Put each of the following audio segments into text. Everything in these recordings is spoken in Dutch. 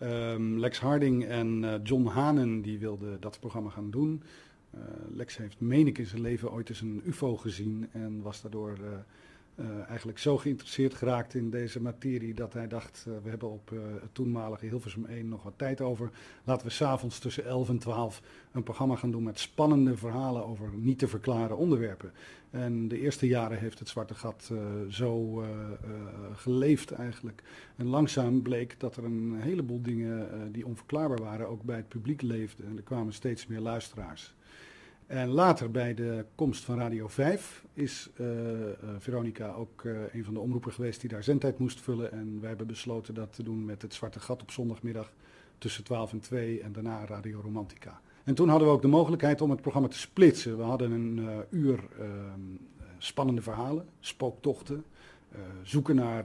Lex Harding en John Hanen die wilden dat programma gaan doen. Lex heeft, meen ik, in zijn leven ooit eens een UFO gezien en was daardoor eigenlijk zo geïnteresseerd geraakt in deze materie dat hij dacht, we hebben op het toenmalige Hilversum 1 nog wat tijd over. Laten we 's avonds tussen 11 en 12 een programma gaan doen met spannende verhalen over niet te verklaren onderwerpen. En de eerste jaren heeft het Zwarte Gat zo geleefd eigenlijk. En langzaam bleek dat er een heleboel dingen die onverklaarbaar waren ook bij het publiek leefden. En er kwamen steeds meer luisteraars. En later bij de komst van Radio 5 is Veronica ook een van de omroepen geweest die daar zendtijd moest vullen. En wij hebben besloten dat te doen met het Zwarte Gat op zondagmiddag tussen 12 en 2 en daarna Radio Romantica. En toen hadden we ook de mogelijkheid om het programma te splitsen. We hadden een uur spannende verhalen, spooktochten, zoeken naar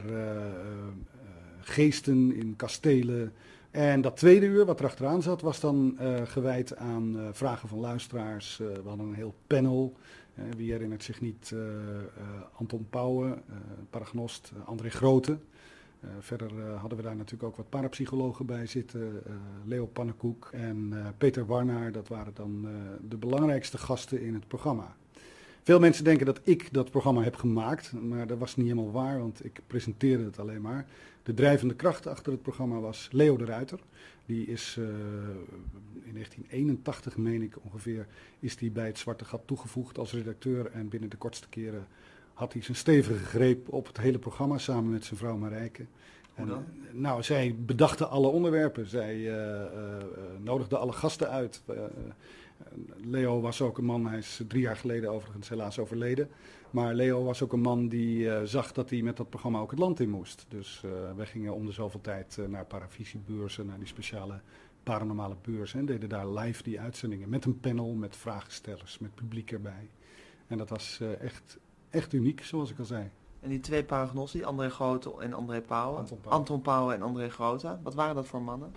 geesten in kastelen. En dat tweede uur, wat er achteraan zat, was dan gewijd aan vragen van luisteraars. We hadden een heel panel. Wie herinnert zich niet? Anton Pauwen, paragnost, André Grote. Verder hadden we daar natuurlijk ook wat parapsychologen bij zitten. Leo Pannenkoek en Peter Warnaar. Dat waren dan de belangrijkste gasten in het programma. Veel mensen denken dat ik dat programma heb gemaakt, maar dat was niet helemaal waar, want ik presenteerde het alleen maar. De drijvende kracht achter het programma was Leo de Ruiter. Die is in 1981, meen ik ongeveer, is die bij het Zwarte Gat toegevoegd als redacteur. En binnen de kortste keren had hij zijn stevige greep op het hele programma samen met zijn vrouw Marijke. Hoe dan? Nou, zij bedachten alle onderwerpen. Zij nodigden alle gasten uit. Leo was ook een man, hij is 3 jaar geleden overigens helaas overleden. Maar Leo was ook een man die zag dat hij met dat programma ook het land in moest. Dus wij gingen om de zoveel tijd naar paravisiebeurzen, naar die speciale paranormale beurzen. En deden daar live die uitzendingen met een panel, met vragenstellers, met publiek erbij. En dat was echt uniek, zoals ik al zei. En die 2 paragnosten, André Grote en André Pauwen. Anton Pauwen en André Grote. Wat waren dat voor mannen?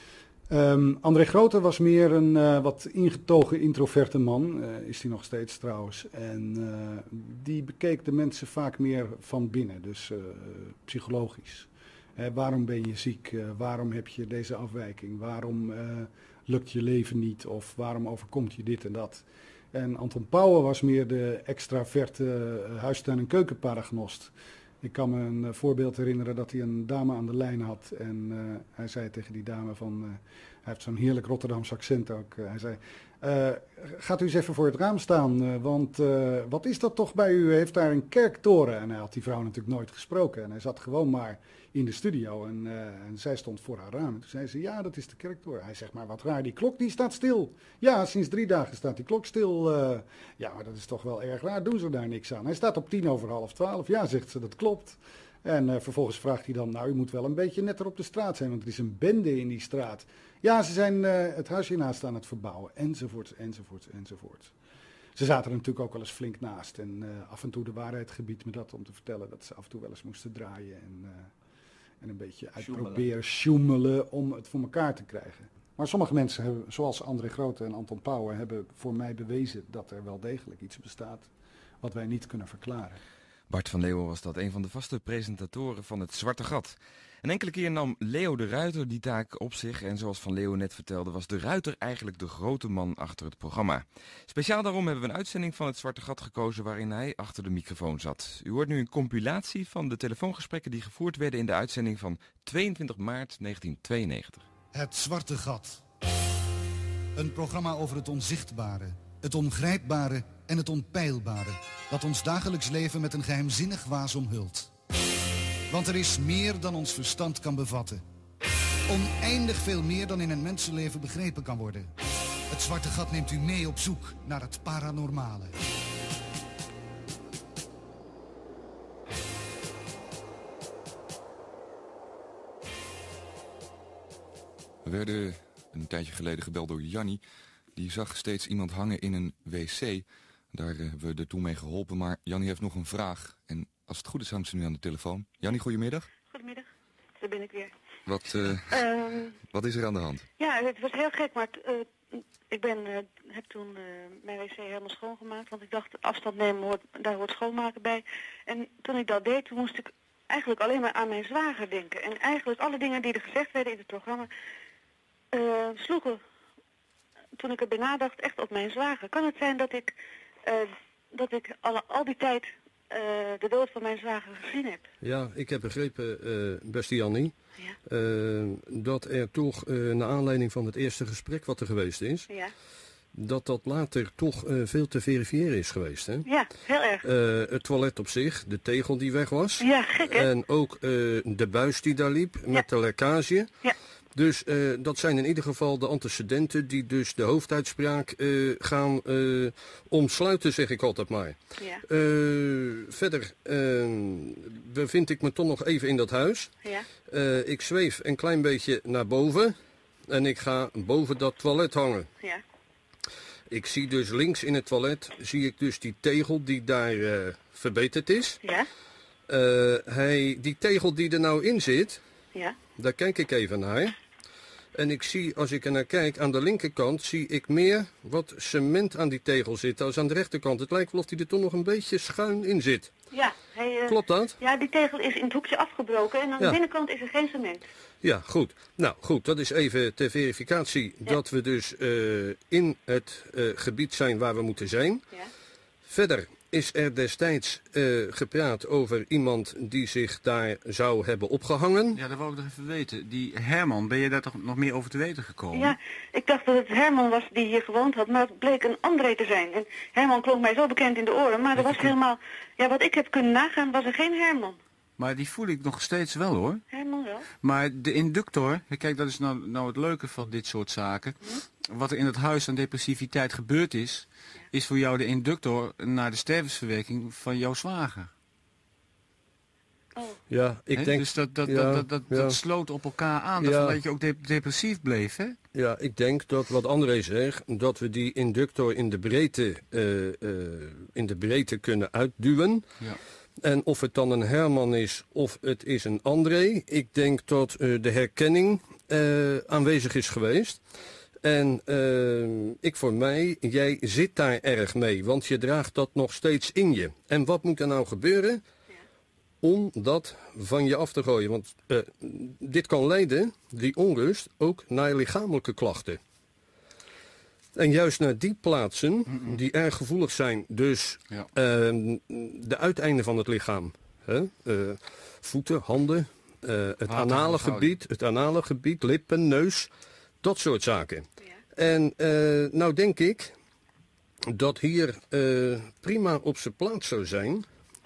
André Grote was meer een wat ingetogen, introverte man, is hij nog steeds trouwens. En die bekeek de mensen vaak meer van binnen, dus psychologisch. Waarom ben je ziek? Waarom heb je deze afwijking? Waarom lukt je leven niet? Of waarom overkomt je dit en dat? En Anton Pauwen was meer de extraverte huistuin- en keukenparagnost. Ik kan me een voorbeeld herinneren dat hij een dame aan de lijn had. En hij zei tegen die dame van, hij heeft zo'n heerlijk Rotterdams accent ook. Hij zei, gaat u eens even voor het raam staan, want wat is dat toch bij u? U heeft daar een kerktoren. En hij had die vrouw natuurlijk nooit gesproken. En hij zat gewoon maar in de studio en zij stond voor haar raam. En toen zei ze, ja, dat is de kerktoren. Hij zegt, maar wat raar, die klok die staat stil. Ja, sinds 3 dagen staat die klok stil. Ja, maar dat is toch wel erg raar, doen ze daar niks aan. Hij staat op 11:10. Ja, zegt ze, dat klopt. En vervolgens vraagt hij dan, nou, u moet wel een beetje netter op de straat zijn, want er is een bende in die straat. Ja, ze zijn het huis hiernaast aan het verbouwen, enzovoort, enzovoort, enzovoort. Ze zaten er natuurlijk ook wel eens flink naast en af en toe de waarheid gebied me dat om te vertellen dat ze af en toe wel eens moesten draaien en een beetje uitproberen, sjoemelen om het voor elkaar te krijgen. Maar sommige mensen, hebben, zoals André Grote en Anton Pauwen, hebben voor mij bewezen dat er wel degelijk iets bestaat wat wij niet kunnen verklaren. Bart van Leeuwen was dat, een van de vaste presentatoren van het Zwarte Gat. Een enkele keer nam Leo de Ruiter die taak op zich en zoals Van Leeuwen net vertelde was de Ruiter eigenlijk de grote man achter het programma. Speciaal daarom hebben we een uitzending van het Zwarte Gat gekozen waarin hij achter de microfoon zat. U hoort nu een compilatie van de telefoongesprekken die gevoerd werden in de uitzending van 22 maart 1992. Het Zwarte Gat. Een programma over het onzichtbare, het ongrijpbare en het onpeilbare, dat ons dagelijks leven met een geheimzinnig waas omhult. Want er is meer dan ons verstand kan bevatten. Oneindig veel meer dan in een mensenleven begrepen kan worden. Het Zwarte Gat neemt u mee op zoek naar het paranormale. We werden een tijdje geleden gebeld door Jannie. Die zag steeds iemand hangen in een wc. Daar hebben we er toen mee geholpen. Maar Jannie heeft nog een vraag. En als het goed is, hangt ze nu aan de telefoon. Jannie, goedemiddag. Goedemiddag, daar ben ik weer. Wat is er aan de hand? Ja, het was heel gek, maar ik heb toen mijn wc helemaal schoongemaakt. Want ik dacht, afstand nemen, daar hoort schoonmaken bij. En toen ik dat deed, toen moest ik eigenlijk alleen maar aan mijn zwager denken. En eigenlijk alle dingen die er gezegd werden in het programma sloegen, toen ik erbij nadacht, echt op mijn zwager. Kan het zijn dat ik al die tijd de dood van mijn zwager gezien heb? Ja, ik heb begrepen, beste Jannie, Ja. dat er toch, naar aanleiding van het eerste gesprek wat er geweest is, Ja, dat later toch veel te verifiëren is geweest. Hè? ja, heel erg. Het toilet op zich, de tegel die weg was. Ja, gek hè? En ook de buis die daar liep met de lekkage. Ja. Dus dat zijn in ieder geval de antecedenten die dus de hoofduitspraak gaan omsluiten, zeg ik altijd maar. Ja, Verder bevind ik me toch nog even in dat huis. ja, Ik zweef een klein beetje naar boven en ik ga boven dat toilet hangen. ja. Ik zie dus links in het toilet, zie ik dus die tegel die daar verbeterd is. Ja, Die tegel die er nou in zit, ja, daar kijk ik even naar. En ik zie, als ik er naar kijk, aan de linkerkant zie ik meer wat cement aan die tegel zitten als aan de rechterkant. Het lijkt wel of die er toch nog een beetje schuin in zit. ja. Klopt dat? Ja, die tegel is in het hoekje afgebroken en aan Ja. de binnenkant is er geen cement. Ja, goed. Nou, goed, dat is even ter verificatie dat we dus in het gebied zijn waar we moeten zijn. Ja, Verder is er destijds gepraat over iemand die zich daar zou hebben opgehangen. Ja, dat wou ik nog even weten. Die Herman, ben je daar toch nog meer over te weten gekomen? ja, ik dacht dat het Herman was die hier gewoond had, maar het bleek een André te zijn. En Herman klonk mij zo bekend in de oren, maar er was helemaal... Ja, wat ik heb kunnen nagaan, was er geen Herman. Maar die voel ik nog steeds wel hoor. Herman wel? Maar de inductor, kijk dat is nou het leuke van dit soort zaken. Wat er in het huis aan depressiviteit gebeurd is, is voor jou de inductor naar de stervensverwerking van jouw zwager. Oh, Ja, ik Hè? denk... Dus ja. dat sloot op elkaar aan, Ja. dat je ook depressief bleef, hè? Ja, ik denk dat wat André zegt, dat we die inductor in de breedte kunnen uitduwen. Ja. En of het dan een Herman is of het is een André, ik denk dat de herkenning aanwezig is geweest. En ik voor mij, jij zit daar erg mee, want je draagt dat nog steeds in je. En wat moet er nou gebeuren? Om dat van je af te gooien. Want dit kan leiden, die onrust, ook naar lichamelijke klachten. En juist naar die plaatsen, die erg gevoelig zijn, dus Ja. de uiteinden van het lichaam. Hè? Voeten, handen, het anale gebied, lippen, neus, dat soort zaken. ja. En nou denk ik dat hier prima op zijn plaats zou zijn,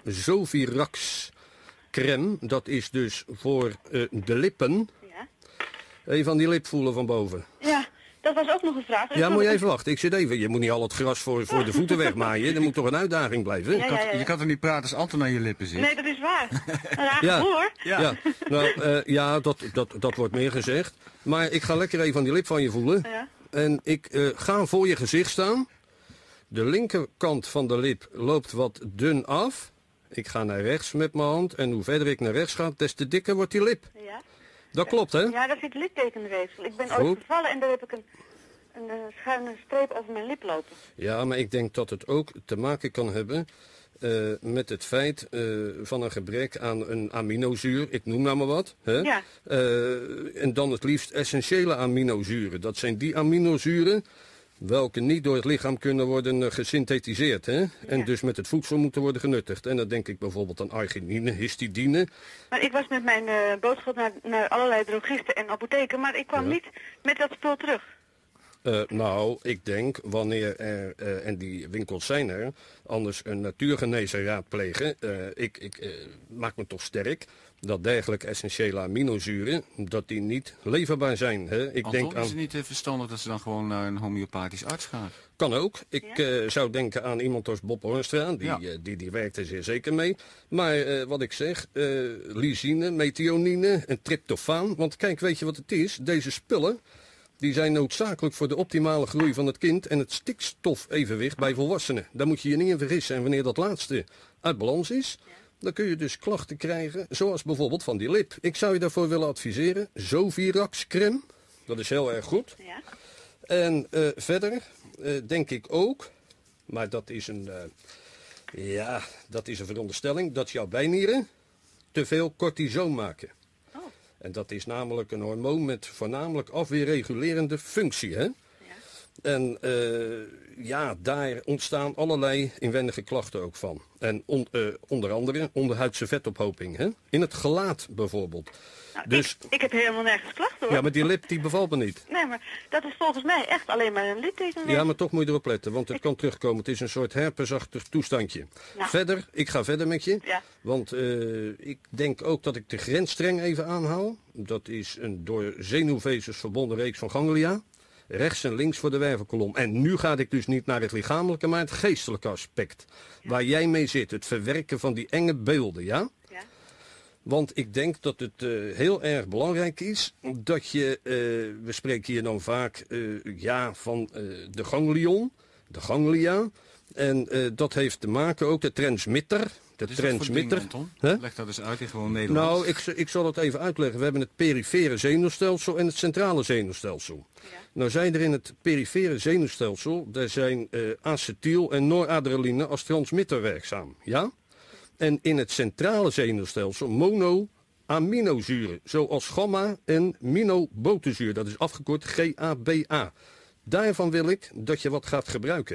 Zovirax crème, dat is dus voor de lippen. Ja. Even aan die lip voelen van boven. Ja, dat was ook nog een vraag. Ja, moet je even wachten. Ik zit even. Je moet niet al het gras voor de voeten wegmaaien. Er moet toch een uitdaging blijven? Ja. Je kan toch niet praten als Anton aan je lippen zit? Nee, dat is waar. Raar Ja. hoor. Ja, nou, dat wordt meer gezegd. Maar ik ga lekker even aan die lip van je voelen. Ja. En ik ga voor je gezicht staan. De linkerkant van de lip loopt wat dun af. Ik ga naar rechts met mijn hand. En hoe verder ik naar rechts ga, des te dikker wordt die lip. Ja. Dat klopt, hè? Ja, daar zit littekenweefsel. Ik ben Goed. ooit gevallen en daar heb ik een schuine streep over mijn lip lopen. Ja, maar ik denk dat het ook te maken kan hebben met het feit van een gebrek aan een aminozuur. Ik noem nou maar wat. Hè? Ja. En dan het liefst essentiële aminozuren. Dat zijn die aminozuren welke niet door het lichaam kunnen worden gesynthetiseerd. Hè? En Ja. dus met het voedsel moeten worden genuttigd. En dan denk ik bijvoorbeeld aan arginine, histidine. Maar ik was met mijn boodschap naar allerlei drogisten en apotheken, maar ik kwam niet met dat spul terug. Nou, ik denk wanneer er, en die winkels zijn er, anders een natuurgenezer raadplegen. Ik maak me toch sterk dat dergelijke essentiële aminozuren, dat die niet leverbaar zijn. Hè? Ik Anton, denk is aan, het niet verstandig dat ze dan gewoon naar een homeopathisch arts gaan? kan ook. Ik zou denken aan iemand als Bob Hornstra, die werkt er zeer zeker mee. Maar wat ik zeg, lysine, methionine en tryptofaan. Want kijk, weet je wat het is? Deze spullen, die zijn noodzakelijk voor de optimale groei van het kind en het stikstofevenwicht bij volwassenen. Daar moet je je niet in vergissen. En wanneer dat laatste uit balans is, dan kun je dus klachten krijgen, zoals bijvoorbeeld van die lip. Ik zou je daarvoor willen adviseren, Zovirax crème, dat is heel erg goed. Ja. En verder denk ik ook, maar dat is een veronderstelling, dat jouw bijnieren te veel cortison maken. Oh. En dat is namelijk een hormoon met voornamelijk afweerregulerende functie. Hè? Ja. En daar ontstaan allerlei inwendige klachten ook van. En onder andere onderhuidse vetophoping. Hè? In het gelaat bijvoorbeeld. Nou, Dus, ik heb helemaal nergens klachten hoor. ja, maar die lip die bevalt me niet. Nee, maar dat is volgens mij echt alleen maar een litteken. Ja, maar toch moet je erop letten, want het kan terugkomen. Het is een soort herpesachtig toestandje. Nou. Ik ga verder met je. Ja. Want ik denk ook dat ik de grensstreng even aanhaal. Dat is een door zenuwvezels verbonden reeks van ganglia. Rechts en links voor de wervelkolom. En nu ga ik dus niet naar het lichamelijke, maar het geestelijke aspect. Ja. Waar jij mee zit, het verwerken van die enge beelden, ja? Ja. Want ik denk dat het heel erg belangrijk is dat je, we spreken hier dan vaak van de ganglion, de ganglia. En dat heeft te maken ook de transmitter. De transmitter. Leg dat eens uit in gewoon Nederlands. Nou, ik zal het even uitleggen. We hebben het perifere zenuwstelsel en het centrale zenuwstelsel. Ja. Nou zijn er in het perifere zenuwstelsel, daar zijn acetyl en noradrenaline als transmitter werkzaam. Ja? En in het centrale zenuwstelsel monoaminozuren, zoals gamma en minobotenzuur. Dat is afgekort GABA. Daarvan wil ik dat je wat gaat gebruiken.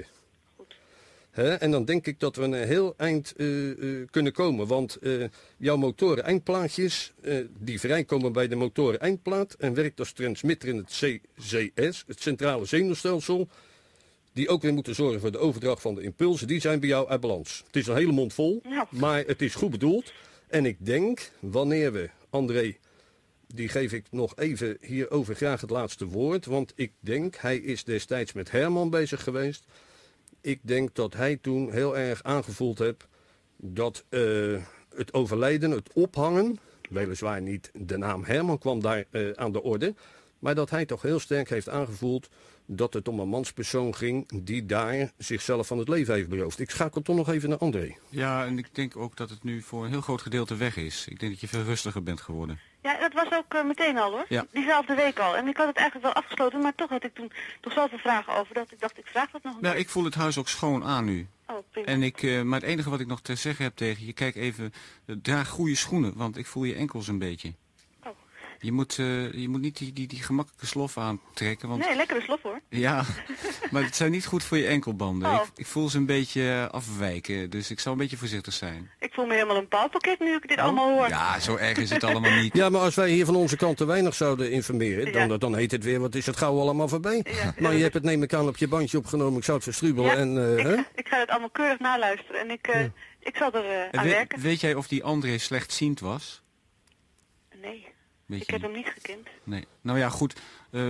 En dan denk ik dat we een heel eind kunnen komen. Want jouw motoren eindplaatjes, die vrijkomen bij de motoren eindplaat en werkt als transmitter in het CZS, het centrale zenuwstelsel. Die ook weer moeten zorgen voor de overdracht van de impulsen. Die zijn bij jou uit balans. Het is een hele mond vol, maar het is goed bedoeld. En ik denk, wanneer we, André, die geef ik nog even hierover graag het laatste woord. Want ik denk, hij is destijds met Herman bezig geweest. Ik denk dat hij toen heel erg aangevoeld heeft dat het overlijden, het ophangen, weliswaar niet de naam Herman kwam daar aan de orde, maar dat hij toch heel sterk heeft aangevoeld dat het om een manspersoon ging die daar zichzelf van het leven heeft beroofd. Ik schakel toch nog even naar André. Ja, en ik denk ook dat het nu voor een heel groot gedeelte weg is. Ik denk dat je veel rustiger bent geworden. Ja, dat was ook meteen al hoor. Ja. Diezelfde week al. En ik had het eigenlijk wel afgesloten, maar toch had ik toen toch zoveel vragen over dat ik dacht, ik vraag dat nog een Ja, keer. ik voel het huis ook schoon aan nu. Oh, prima. En maar het enige wat ik nog te zeggen heb tegen je, kijk even, draag goede schoenen, want ik voel je enkels een beetje. Oh. Je moet niet die gemakkelijke sloffen aantrekken. Want, Nee, lekkere slof hoor. Ja, maar het zijn niet goed voor je enkelbanden. Oh. Ik voel ze een beetje afwijken, dus ik zal een beetje voorzichtig zijn. Ik voel me helemaal een pauwpakket nu ik dit allemaal hoor. Ja, zo erg is het allemaal niet. Ja, maar als wij hier van onze kant te weinig zouden informeren, dan heet het weer, wat is het gauw allemaal voorbij. Ja. Maar je hebt het neem ik aan op je bandje opgenomen, ik zou het verstrubelen. Ja, ik ga het allemaal keurig naluisteren en ik zal er aan werken. Weet jij of die André slechtziend was? Nee, Weet ik je heb niet? hem niet gekend. Nee. Nou ja, goed.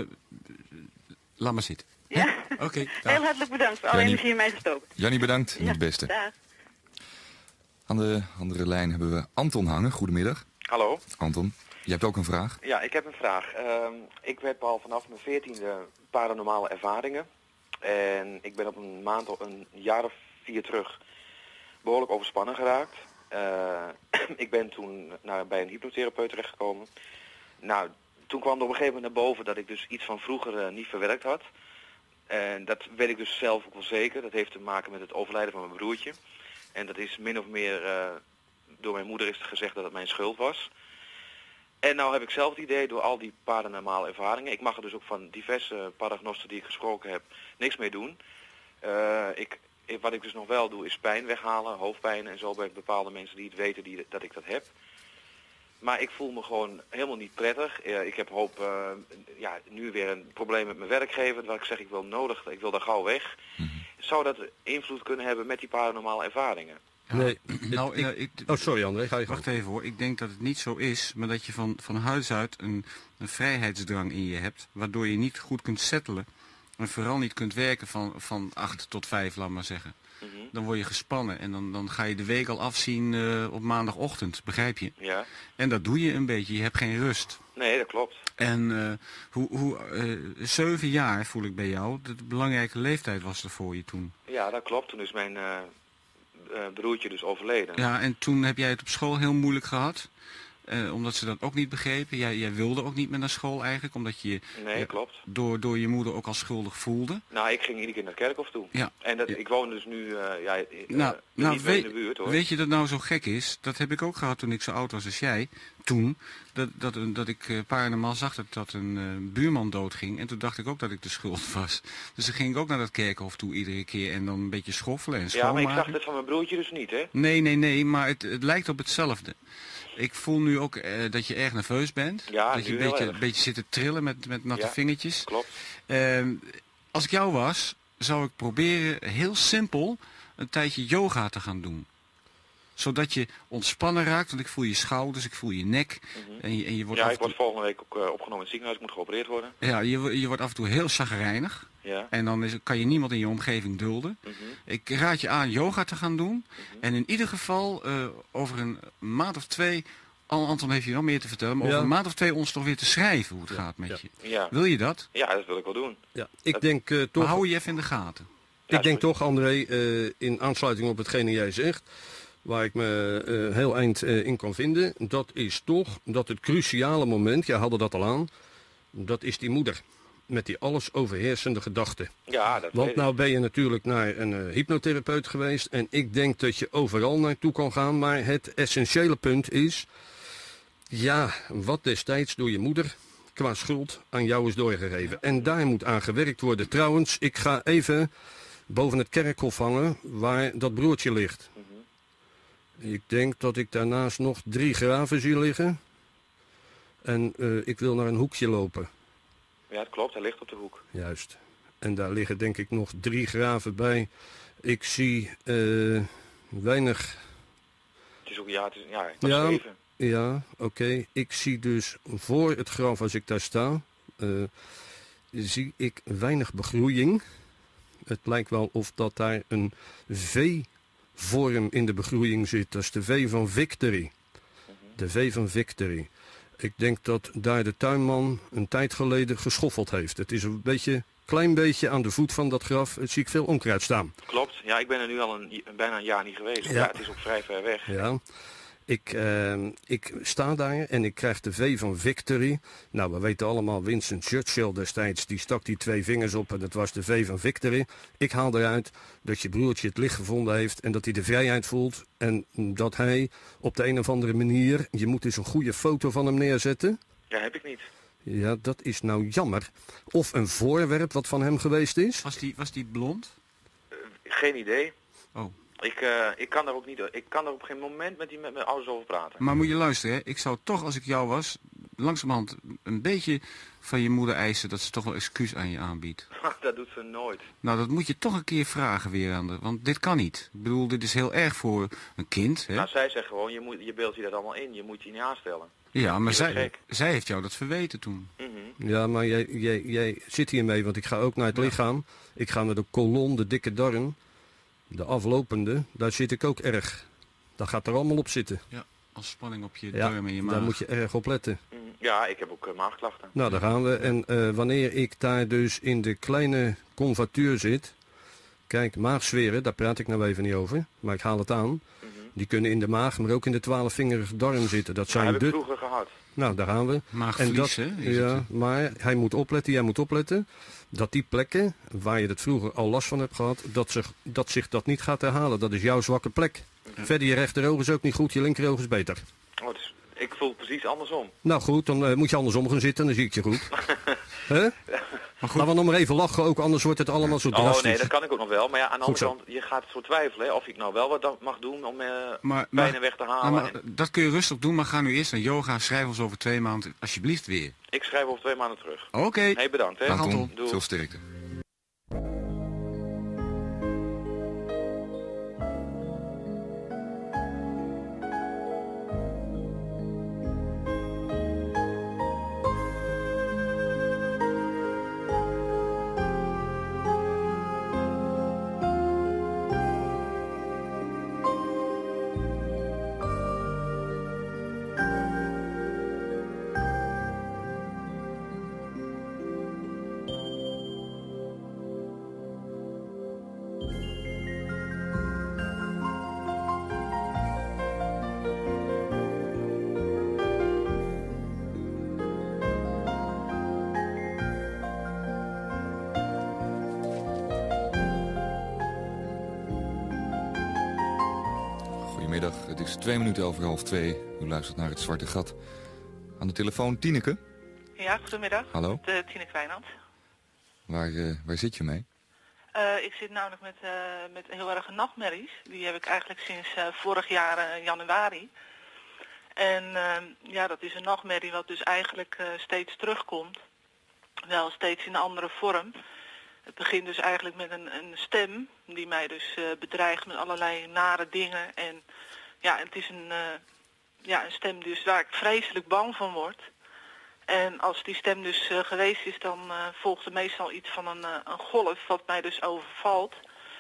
Laat maar zitten. Ja? Oké. Heel hartelijk bedankt voor alle Jannie. energie in mij gestoken. Jannie, bedankt. Ja, Het beste. dag. Aan de andere lijn hebben we Anton hangen. Goedemiddag. Hallo. Anton, je hebt ook een vraag. Ja, ik heb een vraag. Ik heb al vanaf mijn 14e paranormale ervaringen. En ik ben op een jaar of 4 terug behoorlijk overspannen geraakt. Ik ben toen bij een hypnotherapeut terechtgekomen. Nou, toen kwam er op een gegeven moment naar boven dat ik dus iets van vroeger niet verwerkt had. En dat weet ik dus zelf ook wel zeker. Dat heeft te maken met het overlijden van mijn broertje. En dat is min of meer door mijn moeder is gezegd dat het mijn schuld was. En nou heb ik zelf het idee door al die paranormale ervaringen. Ik mag er dus ook van diverse paragnosten die ik gesproken heb niks mee doen. Wat ik dus nog wel doe is pijn weghalen, hoofdpijn en zo bij bepaalde mensen die het weten dat ik dat heb. Maar ik voel me gewoon helemaal niet prettig. Ik heb nu weer een probleem met mijn werkgever. Waar ik zeg, ik wil daar gauw weg. Zou dat invloed kunnen hebben met die paranormale ervaringen? Ja, Nee. Sorry André, ga je gang. Wacht even hoor. Ik denk dat het niet zo is, maar dat je van huis uit een vrijheidsdrang in je hebt. Waardoor je niet goed kunt settelen. En vooral niet kunt werken van 8 tot 5, laat maar zeggen. Dan word je gespannen en dan ga je de week al afzien op maandagochtend, begrijp je? Ja. En dat doe je een beetje, je hebt geen rust. Nee, dat klopt. En 7 jaar voel ik bij jou, de belangrijke leeftijd was er voor je toen. Ja, dat klopt. Toen is mijn broertje dus overleden. Ja, en toen heb jij het op school heel moeilijk gehad. Omdat ze dat ook niet begrepen. Jij wilde ook niet meer naar school eigenlijk. Omdat je Nee, klopt. door je moeder ook als schuldig voelde. Nou, ik ging iedere keer naar het kerkhof toe. Ja. En ik woon dus nu niet meer in de buurt, hoor. Weet je dat nou zo gek is? Dat heb ik ook gehad toen ik zo oud was als jij. Toen, dat ik paranormaal zag dat een buurman doodging. En toen dacht ik ook dat ik de schuld was. Dus dan ging ik ook naar dat kerkhof toe iedere keer. En dan een beetje schoffelen en schoonmaken. Ja, maar ik zag het van mijn broertje dus niet, hè? Nee, maar het lijkt op hetzelfde. Ik voel nu ook dat je erg nerveus bent. Ja, dat je een beetje zit te trillen met natte vingertjes. Klopt. Als ik jou was, zou ik proberen heel simpel een tijdje yoga te gaan doen. Zodat je ontspannen raakt, want ik voel je schouders, ik voel je nek. En je wordt ik word volgende week ook opgenomen in het ziekenhuis, ik moet geopereerd worden. Ja, je wordt af en toe heel chagrijnig. Ja. En dan kan je niemand in je omgeving dulden. Ik raad je aan yoga te gaan doen. En in ieder geval over een maand of 2... Anton heeft je nog meer te vertellen, maar over een maand of 2 ons toch weer te schrijven hoe het gaat met je. Ja. Wil je dat? Ja, dat wil ik wel doen. Ja, ik denk toch... Maar hou je even in de gaten. Ik denk toch, André, in aansluiting op hetgene jij zegt, waar ik me heel eind in kan vinden, dat is toch dat het cruciale moment, jij hadden dat al aan, dat is die moeder. Met die alles overheersende gedachten. Ja, dat Want nou ben je natuurlijk naar een hypnotherapeut geweest. En ik denk dat je overal naartoe kan gaan. Maar het essentiële punt is... Ja, wat destijds door je moeder qua schuld aan jou is doorgegeven. En daar moet aan gewerkt worden. Trouwens, ik ga even boven het kerkhof hangen waar dat broertje ligt. Ik denk dat ik daarnaast nog 3 graven zie liggen. En ik wil naar een hoekje lopen. Ja, dat klopt. Hij ligt op de hoek. Juist. En daar liggen denk ik nog 3 graven bij. Ik zie weinig... Het is ook, het was 7. Ja, oké. Ik zie dus voor het graf, als ik daar sta, zie ik weinig begroeiing. Het lijkt wel of dat daar een V-vorm in de begroeiing zit. Dat is de V van Victory. De V van Victory. Ik denk dat daar de tuinman een tijd geleden geschoffeld heeft. Het is een klein beetje aan de voet van dat graf. Het zie ik veel onkruid staan. Klopt. Ja, ik ben er nu al bijna een jaar niet geweest. Ja, het is ook vrij ver weg. Ja. Ik sta daar en ik krijg de V van Victory. Nou, we weten allemaal, Winston Churchill destijds, die stak die 2 vingers op en dat was de V van Victory. Ik haal eruit dat je broertje het licht gevonden heeft en dat hij de vrijheid voelt. En dat hij op de een of andere manier, je moet eens een goede foto van hem neerzetten. Ja, heb ik niet. Ja, dat is nou jammer. Of een voorwerp wat van hem geweest is. Was die blond? Geen idee. Oh. Ik kan daar op geen moment met mijn ouders over praten. Maar moet je luisteren, hè? Ik zou toch, als ik jou was, langzamerhand een beetje van je moeder eisen dat ze toch wel excuus aan je aanbiedt. Dat doet ze nooit. Nou, dat moet je toch een keer vragen weer aan de, want dit kan niet. Ik bedoel, dit is heel erg voor een kind, hè? Nou, zij zegt gewoon, je beeldt je dat allemaal in, je moet je niet aanstellen. Ja, maar zij heeft jou dat verweten toen. Ja, maar jij zit hiermee, want ik ga ook naar het lichaam. Ik ga naar de kolon, de dikke darm. De aflopende, daar zit ik ook erg. Dat gaat er allemaal op zitten. Ja, als spanning op je darm en je maag. Daar moet je erg op letten. Ja, ik heb ook maagklachten. Nou, daar gaan we. En wanneer ik daar dus in de kleine convatuur zit... Kijk, maagzweren, daar praat ik nou even niet over. Maar ik haal het aan. Die kunnen in de maag, maar ook in de 12-vingerige darm zitten. Dat zijn heb ik vroeger gehad. Nou, daar gaan we. Maagvlies, hè? Ja, maar hij moet opletten, jij moet opletten... dat die plekken, waar je het vroeger al last van hebt gehad... dat zich dat niet gaat herhalen. Dat is jouw zwakke plek. Verder, je rechteroog is ook niet goed, je linkeroog is beter. Oh, dus ik voel precies andersom. Nou goed, dan moet je andersom gaan zitten, dan zie ik je goed. Huh? Maar goed. Laten we nog maar even lachen, ook anders wordt het allemaal zo drastisch. Oh nee, dat kan ik ook nog wel. Maar ja, aan de andere kant, je gaat zo twijfelen hè, of ik nou wel wat mag doen om pijnen weg te halen. Maar dat kun je rustig doen, maar ga nu eerst naar yoga. Schrijf ons over 2 maanden alsjeblieft weer. Ik schrijf over 2 maanden terug. Oké. Hey, bedankt. Hè. Anton, veel sterkte. Goedemiddag, het is 2:02. U luistert naar Het Zwarte Gat. Aan de telefoon Tineke. Ja, goedemiddag. Hallo. Tineke Wijnand. Waar zit je mee? Ik zit namelijk met heel erg nachtmerries. Die heb ik eigenlijk sinds vorig jaar januari. En ja, dat is een nachtmerrie wat dus eigenlijk steeds terugkomt. Wel steeds in een andere vorm. Het begint dus eigenlijk met een stem die mij dus bedreigt met allerlei nare dingen. En ja, het is een stem dus waar ik vreselijk bang van word. En als die stem dus geweest is, dan volgt er meestal iets van een golf wat mij dus overvalt.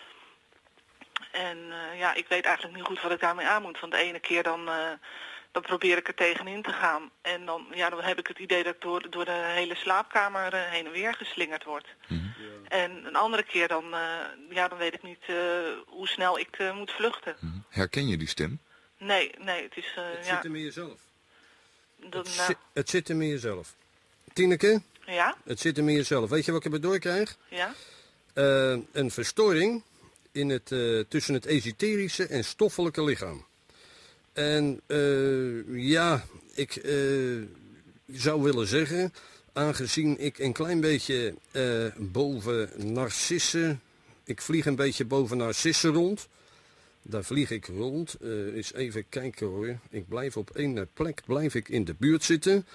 En ja, ik weet eigenlijk niet goed wat ik daarmee aan moet. Want de ene keer dan probeer ik er tegenin te gaan. En dan heb ik het idee dat ik door de hele slaapkamer heen en weer geslingerd word. Mm-hmm. En een andere keer dan weet ik niet hoe snel ik moet vluchten. Mm-hmm. Herken je die stem? Nee, het is... het zit hem in jezelf. Dan, het zit hem in jezelf. Tineke? Ja? Het zit hem in jezelf. Weet je wat ik er door krijg? Ja? Een verstoring in tussen het esoterische en stoffelijke lichaam. En ik zou willen zeggen, aangezien ik een klein beetje boven Narcissen, ik vlieg een beetje boven Narcissen rond. Daar vlieg ik rond. Eens even kijken hoor. Ik blijf op één plek in de buurt zitten.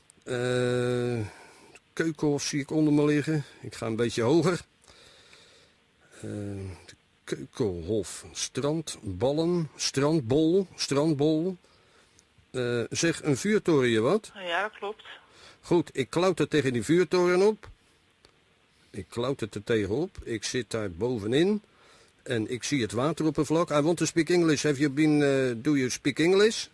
Keukenhof zie ik onder me liggen. Ik ga een beetje hoger. De Keukenhof. Strandbol. Zeg, een vuurtoren je wat? Ja, dat klopt. Goed, ik klauter tegen die vuurtoren op. Ik klauter er tegenop. Ik zit daar bovenin. En ik zie het wateroppervlak. I want to speak English. Have you been, do you speak English?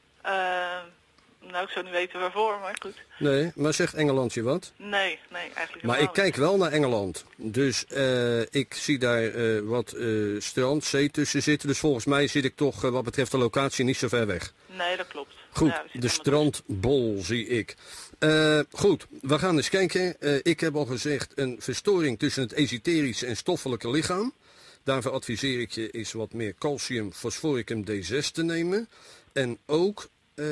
Nou, ik zou niet weten waarvoor, maar goed. Nee, maar zegt Engeland je wat? Nee, eigenlijk maar ik kijk wel naar Engeland. Dus ik zie daar wat strand, zee tussen zitten. Dus volgens mij zit ik toch wat betreft de locatie niet zo ver weg. Nee, dat klopt. Goed, ja, de strandbol zie ik. Goed, we gaan eens kijken. Ik heb al gezegd een verstoring tussen het esoterische en stoffelijke lichaam. Daarvoor adviseer ik je eens wat meer calcium fosforicum D6 te nemen. En ook,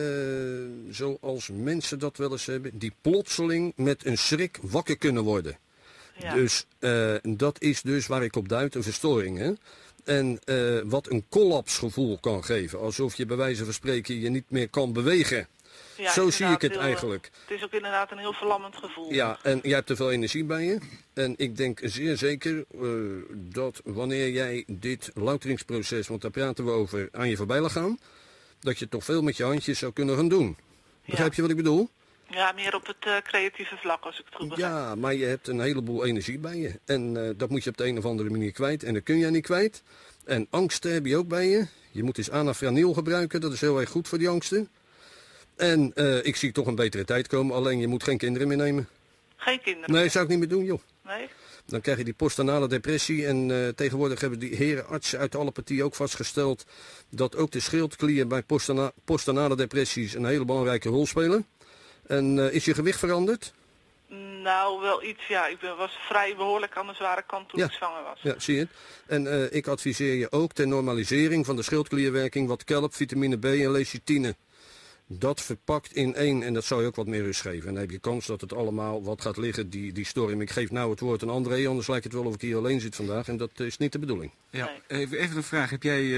zoals mensen dat wel eens hebben, die plotseling met een schrik wakker kunnen worden. Ja. Dus dat is dus waar ik op duid, een verstoring. Hè? En wat een collapsgevoel kan geven. Alsof je bij wijze van spreken je niet meer kan bewegen. Ja, zo zie ik het eigenlijk. Het is ook inderdaad een heel verlammend gevoel. Ja, en jij hebt er veel energie bij je. En ik denk zeer zeker dat wanneer jij dit louteringsproces, want daar praten we over, aan je voorbij laat gaan, dat je toch veel met je handjes zou kunnen gaan doen. Begrijp je wat ik bedoel? Ja, meer op het creatieve vlak, als ik het goed begrijp. Ja, maar je hebt een heleboel energie bij je. En dat moet je op de een of andere manier kwijt. En dat kun jij niet kwijt. En angsten heb je ook bij je. Je moet eens anafranil gebruiken. Dat is heel erg goed voor die angsten. En ik zie toch een betere tijd komen. Alleen je moet geen kinderen meer nemen. Geen kinderen? Nee, zou ik niet meer doen, joh. Nee? Dan krijg je die postanale depressie. En tegenwoordig hebben die heren artsen uit alle partieën ook vastgesteld dat ook de schildklier bij postanale depressies een hele belangrijke rol spelen. En is je gewicht veranderd? Nou, wel iets, ja. Ik was vrij behoorlijk aan de zware kant toen ik zwanger was. Ja, zie je het. En ik adviseer je ook ter normalisering van de schildklierwerking wat kelp, vitamine B en lecithine. Dat verpakt in één, en dat zou je ook wat meer rust geven. En dan heb je kans dat het allemaal wat gaat liggen, die storm. Ik geef nou het woord aan André, anders lijkt het wel of ik hier alleen zit vandaag. En dat is niet de bedoeling. Ja, even een vraag. Heb jij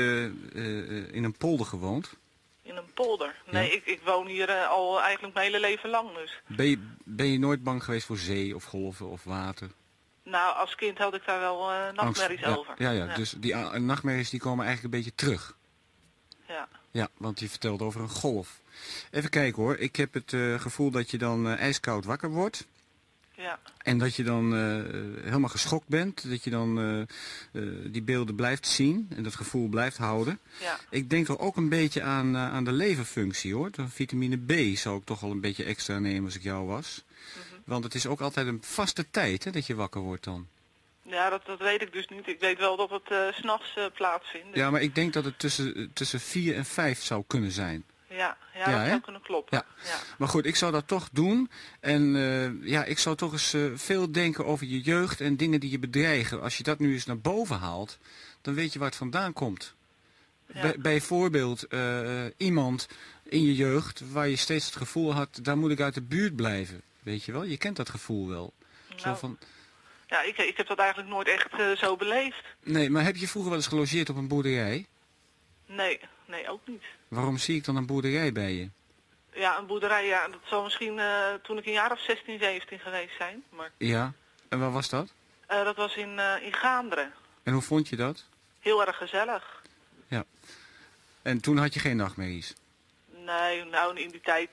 in een polder gewoond? In een polder? Nee, ja. ik woon hier al eigenlijk mijn hele leven lang dus. Ben je nooit bang geweest voor zee of golven of water? Nou, als kind had ik daar wel nachtmerries over. Ja, dus die nachtmerries die komen eigenlijk een beetje terug. Ja. Ja, want je vertelde over een golf. Even kijken hoor, ik heb het gevoel dat je dan ijskoud wakker wordt. Ja. En dat je dan helemaal geschokt bent, dat je dan die beelden blijft zien en dat gevoel blijft houden. Ja. Ik denk toch ook een beetje aan de leverfunctie hoor. De vitamine B zou ik toch wel een beetje extra nemen als ik jou was. Mm-hmm. Want het is ook altijd een vaste tijd hè, dat je wakker wordt dan. Ja, dat weet ik dus niet. Ik weet wel dat het 's nachts plaatsvindt. Dus... Ja, maar ik denk dat het tussen 4 en 5 zou kunnen zijn. Ja, dat zou kunnen kloppen. Ja. Maar goed, ik zou dat toch doen. En ik zou toch eens veel denken over je jeugd en dingen die je bedreigen. Als je dat nu eens naar boven haalt, dan weet je waar het vandaan komt. Ja. Bijvoorbeeld iemand in je jeugd waar je steeds het gevoel had, daar moet ik uit de buurt blijven. Weet je wel? Je kent dat gevoel wel. Nou, Zo van... Ja, ik heb dat eigenlijk nooit echt zo beleefd. Nee, maar heb je vroeger wel eens gelogeerd op een boerderij? Nee, ook niet. Waarom zie ik dan een boerderij bij je? Ja, een boerderij, ja, dat zal misschien toen ik een jaar of 16, 17 geweest zijn. Maar, Ja, en waar was dat? dat was in Gaanderen. En hoe vond je dat? Heel erg gezellig. Ja. En toen had je geen nachtmerries? Nee, nou in die tijd,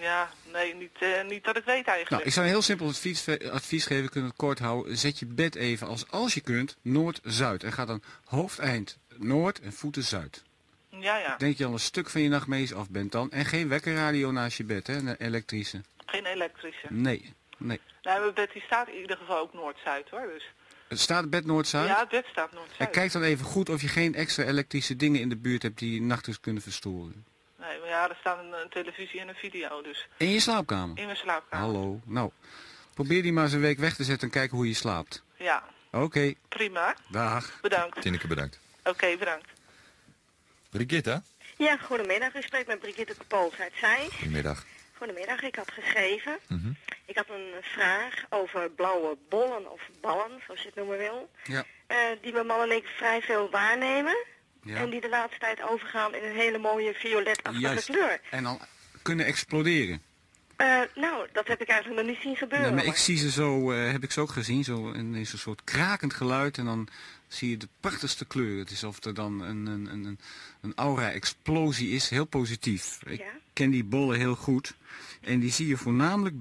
niet dat ik weet eigenlijk. Nou, ik zou een heel simpel advies geven, kunnen het kort houden. Zet je bed even als je kunt, noord-zuid. En ga dan hoofdeind noord en voeten zuid. Ja. Denk je al een stuk van je nachtmerries af bent dan. En geen wekkerradio naast je bed, hè, een elektrische. Geen elektrische. Nee. Nee, mijn bed die staat in ieder geval ook noord-zuid hoor. Dus. Het staat het bed noord-zuid? Ja, het bed staat noord-zuid. En kijk dan even goed of je geen extra elektrische dingen in de buurt hebt die je nachtens kunnen verstoren. Nee, maar ja, er staat een televisie en een video dus. In je slaapkamer? In mijn slaapkamer. Hallo. Nou, probeer die maar eens een week weg te zetten en kijken hoe je slaapt. Ja. Oké. Prima. Dag. Bedankt. Tineke, bedankt. Oké, bedankt. Brigitte? Ja, goedemiddag. U spreekt met Brigitte Kapools uit Zeist. Goedemiddag. Goedemiddag, ik had geschreven. Ik had een vraag over blauwe bollen of ballen, zoals je het noemen wil. Ja. Die mijn man en ik vrij veel waarnemen. Ja. En die de laatste tijd overgaan in een hele mooie violetachtige kleur. En dan kunnen exploderen. Nou, dat heb ik eigenlijk nog niet zien gebeuren. Nee, maar ik zie ze zo, heb ik ze ook gezien, zo in zo'n soort krakend geluid en dan zie je de prachtigste kleur. Het is of er dan een aura-explosie is, heel positief. Ik ken die bollen heel goed en die zie je voornamelijk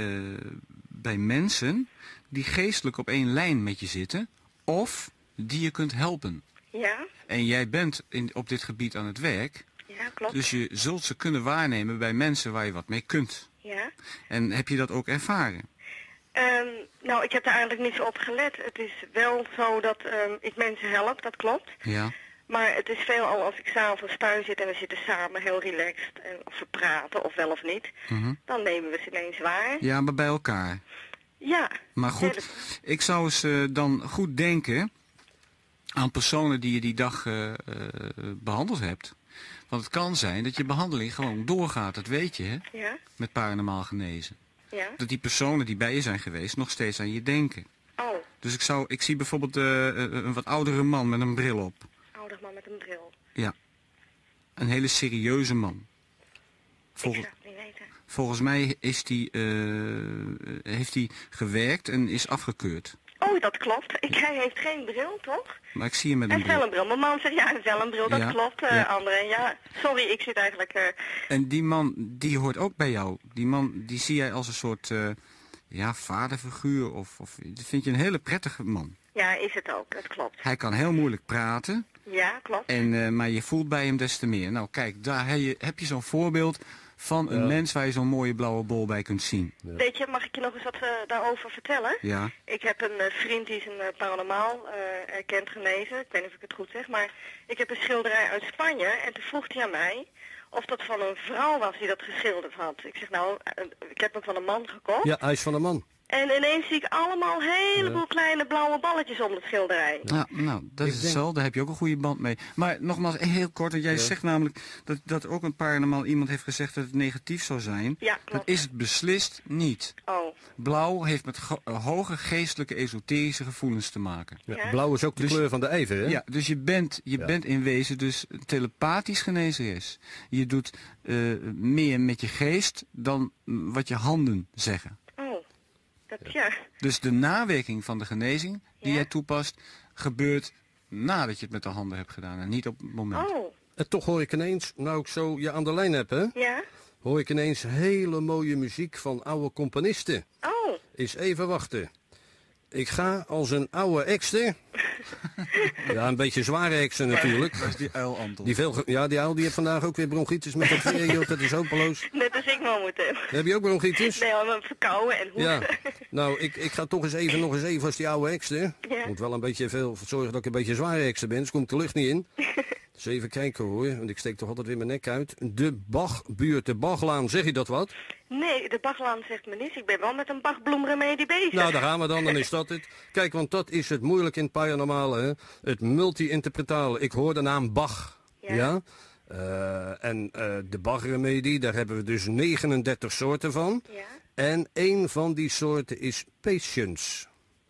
bij mensen die geestelijk op één lijn met je zitten of die je kunt helpen. Ja. En jij bent op dit gebied aan het werk. Ja, klopt. Dus je zult ze kunnen waarnemen bij mensen waar je wat mee kunt. Ja. En heb je dat ook ervaren? Nou, ik heb daar eigenlijk niet zo op gelet. Het is wel zo dat ik mensen help, dat klopt. Ja. Maar het is veelal als ik s'avonds thuis zit en we zitten samen heel relaxed. En of we praten, of wel of niet. Dan nemen we ze ineens waar. Ja, maar bij elkaar. Ja. Maar goed, ik zou eens dan goed denken aan personen die je die dag behandeld hebt. Want het kan zijn dat je behandeling gewoon doorgaat, dat weet je, hè? Ja. Met paranormaal genezen. Ja. Dat die personen die bij je zijn geweest nog steeds aan je denken. Oh. Dus ik zie bijvoorbeeld een wat oudere man met een bril op. Ouder man met een bril. Ja. Een hele serieuze man. Ik zou het niet weten. Volgens mij is heeft hij gewerkt en is afgekeurd. Oh, dat klopt. Hij heeft geen bril, toch? Maar ik zie hem met een En bril. vellenbril. Mijn man zegt ja, een vellenbril, dat Ja, klopt. ja. André, ja. Sorry, ik zit eigenlijk... En die man, die hoort ook bij jou. Die man, die zie jij als een soort vaderfiguur. Of dat vind je een hele prettige man. Ja, is het ook, dat klopt. Hij kan heel moeilijk praten. Ja, klopt. Maar je voelt bij hem des te meer. Nou kijk, daar heb je zo'n voorbeeld van een mens waar je zo'n mooie blauwe bol bij kunt zien. Ja. Weet je, mag ik je nog eens wat daarover vertellen? Ja. Ik heb een vriend die is een paranormaal erkend genezen. Ik weet niet of ik het goed zeg, maar ik heb een schilderij uit Spanje. En toen vroeg hij aan mij of dat van een vrouw was die dat geschilderd had. Ik zeg nou, ik heb hem van een man gekocht. Ja, hij is van een man. En ineens zie ik allemaal een heleboel kleine blauwe balletjes om het schilderij. Ja, nou, dat is het zo. Daar heb je ook een goede band mee. Maar nogmaals, heel kort, want jij zegt namelijk dat ook een paranormaal iemand heeft gezegd dat het negatief zou zijn. Ja, klopt. Dat is het beslist niet. Oh. Blauw heeft met hoge geestelijke esoterische gevoelens te maken. Ja, blauw is ook de kleur van de ijver, hè? Ja, dus je bent in wezen dus telepathisch genezeres. Je doet meer met je geest dan wat je handen zeggen. Ja. Dus de nawerking van de genezing die jij toepast, gebeurt nadat je het met de handen hebt gedaan en niet op het moment. Oh. En toch hoor ik ineens, nou ik zo je aan de lijn heb, hè? Ja. Hoor ik ineens hele mooie muziek van oude componisten. Oh. Eens even wachten. Ik ga als een oude ekster. Ja, een beetje zware ekster natuurlijk. Dat is die uil, Anton. Die uil die heeft vandaag ook weer bronchitis met dat weer, joh, dat is hopeloos. Net als ik momenteel. Heb je ook bronchitis? Nee, maar verkouden en hoesten. Ja, nou, ik ga toch nog eens even als die oude ekster. Ja. Moet wel een beetje veel zorgen dat ik een beetje zware ekster ben, dus komt de lucht niet in. Dus even kijken hoor, want ik steek toch altijd weer mijn nek uit. De Bachbuurt, de Bachlaan, zeg je dat wat? Nee, de Bachlaan zegt me niets. Ik ben wel met een Bachbloemremedie bezig. Nou, daar gaan we dan is dat het. Kijk, want dat is het moeilijk in het paranormale, hè. Het multi-interpretale. Ik hoor de naam Bach. Ja. Ja. En de Bach-remedie, daar hebben we dus 39 soorten van. Ja. En één van die soorten is patience.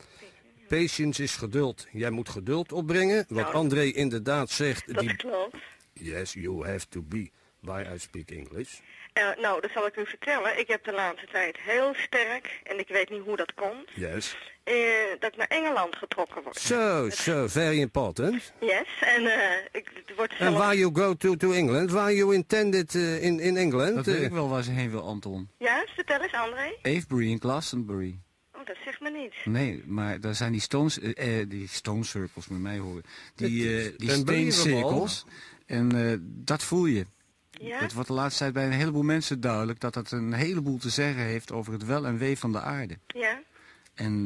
Patience is geduld. Jij moet geduld opbrengen. Wat Nou, André inderdaad zegt. Dat klopt. Yes, you have to be. Why I speak English. Nou, dat zal ik u vertellen. Ik heb de laatste tijd heel sterk, en ik weet niet hoe dat komt, Yes. dat ik naar Engeland getrokken word. So, very important. Yes, en het wordt And zelf... why you go to England? Why you intended in England? Dat weet ik wel waar ze heen wil, Anton. Ja, vertel eens, André. Avebury in Glastonbury. Oh, dat zegt me niets. Nee, maar daar zijn die stone circles, met mij horen. Die unbelievable. steencirkels. En dat voel je. Ja? Het wordt de laatste tijd bij een heleboel mensen duidelijk dat het een heleboel te zeggen heeft over het wel en wee van de aarde. Ja? En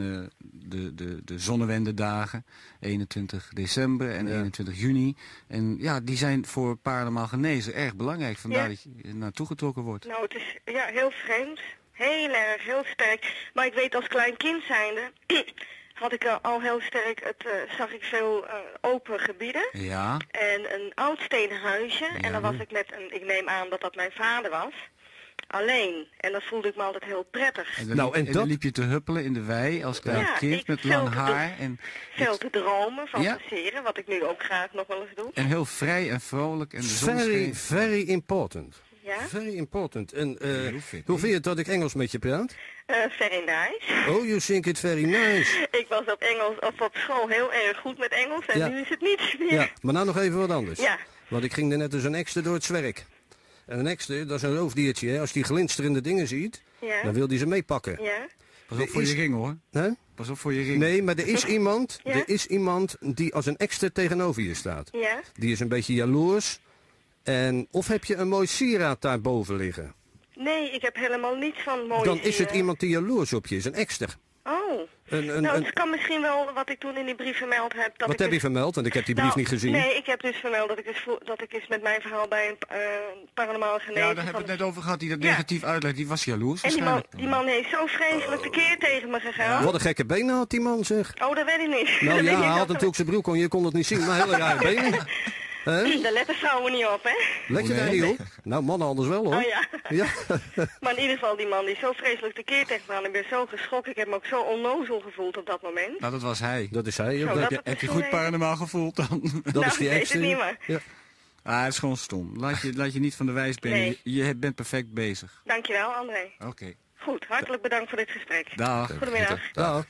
de zonnewendedagen, 21 december en 21 juni. En ja, die zijn voor Paardenmaal genezen erg belangrijk. Vandaar dat je naartoe getrokken wordt. Nou, het is heel vreemd. Heel erg, heel sterk. Maar ik weet als klein kind zijnde, had ik al heel sterk, zag ik veel open gebieden. Ja. En een oud stenen huisje. Ja. En dan was ik ik neem aan dat dat mijn vader was. Alleen. En dat voelde ik me altijd heel prettig. En dan liep je te huppelen in de wei als klein kind met lang haar. En veel te dromen, fantaseren, wat ik nu ook graag nog wel eens doe. En heel vrij en vrolijk. En de zon scheen. Very important. Ja? Very important. En hoe vind je het dat ik Engels met je praat? Very nice. Oh, you think it very nice. Ik was op school heel erg goed met Engels en nu is het niet meer. Ja, maar nou nog even wat anders. Ja. Want ik ging er net als een ekster door het zwerk. En een ekster, dat is een roofdiertje, hè. Als die glinsterende dingen ziet, dan wil die ze meepakken. Ja. Pas op voor je ring, hoor. Hè? Pas op voor je ring. Nee, maar er is iemand, Ja? er is iemand die als een ekster tegenover je staat. Ja? Die is een beetje jaloers. En of heb je een mooi sieraad daarboven liggen? Nee, ik heb helemaal niets van mooie Dan is het sieren. iemand die jaloers op je is, een ekster. Oh. Het kan misschien wel wat ik toen in die brief vermeld heb. Wat heb je vermeld? Want ik heb die brief niet gezien. Nee, ik heb dus vermeld dat ik eens met mijn verhaal bij een paranormale genezer... Ja, daar hebben we het net over gehad. Die dat negatief uitlegt, die was jaloers En waarschijnlijk. die man heeft zo vreselijk tekeer tegen me gegaan. Wat een gekke benen had die man, zeg. Oh, dat weet ik niet. Nou Dat ja, weet ik hij had niet. natuurlijk zijn broek on, je kon het niet zien, maar hele rare benen. Daar letten vrouwen niet op, hè? Let je daar niet op? Nou, mannen anders wel, hoor. Oh ja. Ja. Maar in ieder geval, die man die zo vreselijk tekeer tegen me aan. Ik ben zo geschrokken. Ik heb me ook zo onnozel gevoeld op dat moment. Nou, dat was hij. Dat is hij. Zo, Of dat heb het Heb je goed paranormaal gevoeld dan? dat is die ik weet het ekster. niet, maar Ja. Het is gewoon stom. Laat je niet van de wijs brengen. Nee. Je bent perfect bezig. dankjewel, André. Oké. Goed, hartelijk bedankt voor dit gesprek. Dag. Goedemiddag. Dag.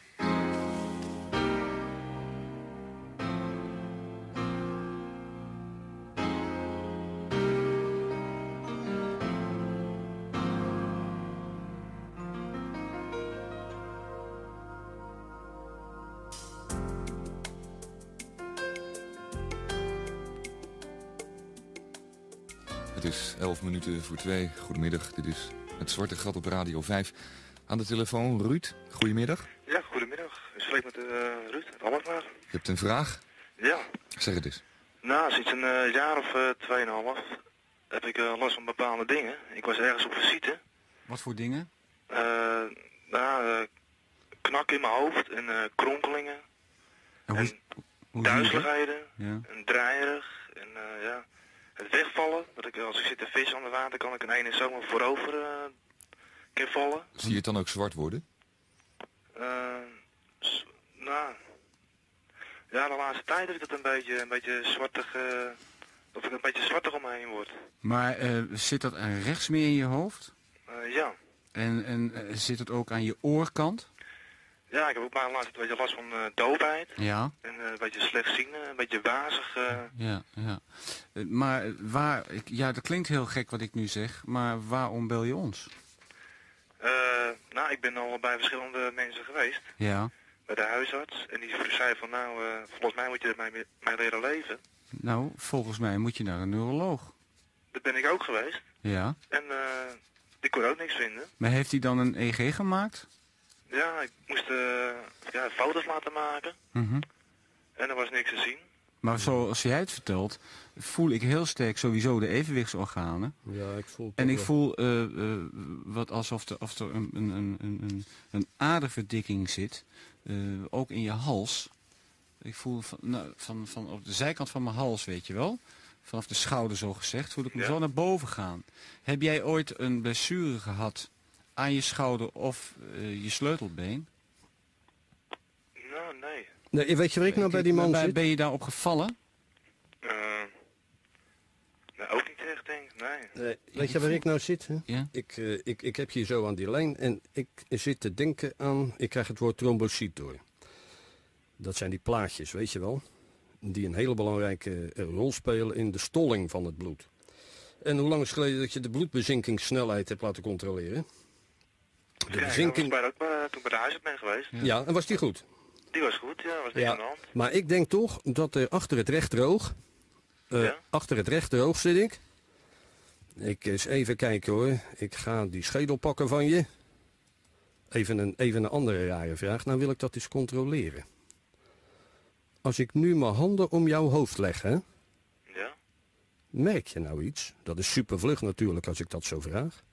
Het is 11 minuten voor 2. Goedemiddag, dit is Het Zwarte Gat op Radio 5. Aan de telefoon Ruud, goedemiddag. Ja, goedemiddag. Ik spreek met Ruud, het Alkmaar. Je hebt een vraag? Ja. Zeg het eens. Nou, sinds een jaar of 2,5 heb ik last van bepaalde dingen. Ik was ergens op visite. Wat voor dingen? Knak in mijn hoofd en kronkelingen. En En hoe zie je dat? duizeligheden. Ja. En draaierig. En het wegvallen. Dat ik, als ik zit te vissen aan de water, kan ik in ene zomer voorover keer vallen. Zie je het dan ook zwart worden? Ja, de laatste tijd heb ik dat een beetje zwartig, of ik een beetje zwartig om me heen word. Maar zit dat aan rechts meer in je hoofd? Ja. En zit het ook aan je oorkant? Ja, ik heb ook maar laatst een beetje last van doofheid. Ja. En een beetje slecht zien, een beetje wazig. Ja. Maar dat klinkt heel gek wat ik nu zeg, maar waarom bel je ons? Nou, ik ben al bij verschillende mensen geweest. Ja. Bij de huisarts. En die zei van, nou, volgens mij moet je er mee leren leven. Nou, volgens mij moet je naar een neuroloog. Dat ben ik ook geweest. Ja. En ik kon ook niks vinden. Maar heeft hij dan een EEG gemaakt? Ja, ik moest foto's laten maken. Mhm. En er was niks te zien. Maar zoals jij het vertelt, voel ik heel sterk sowieso de evenwichtsorganen. Ja, ik voel het En ook ik wel. voel wat alsof er een aderverdikking zit, ook in je hals. Ik voel van op de zijkant van mijn hals, weet je wel. vanaf de schouder zo gezegd, voel ik me zo naar boven gaan. Heb jij ooit een blessure gehad aan je schouder of je sleutelbeen? Nou, nee. Nee, weet je waar ik nou bij die man zit? Ben je daarop gevallen? Nee, ook niet echt, denk ik. Nee. Weet je waar ik nou zit? Hè? Ja? Ik heb je zo aan die lijn en ik zit te denken aan... Ik krijg het woord trombocyt door. Dat zijn die plaatjes, weet je wel. Die een hele belangrijke rol spelen in de stolling van het bloed. En hoe lang is het geleden dat je de bloedbezinkingssnelheid hebt laten controleren? De bezinking... Dat was toen ik bij de huisarts ben geweest. Ja, en was die goed? Die was goed, ja. Was niks aan de hand. Maar ik denk toch dat er achter het rechteroog... Achter het rechteroog zit ik. Ik eens even kijken hoor. Ik ga die schedel pakken van je. Even een andere rare vraag. Nou wil ik dat eens controleren. Als ik nu mijn handen om jouw hoofd leg, hè? Ja. Merk je nou iets? Dat is super vlug natuurlijk als ik dat zo vraag.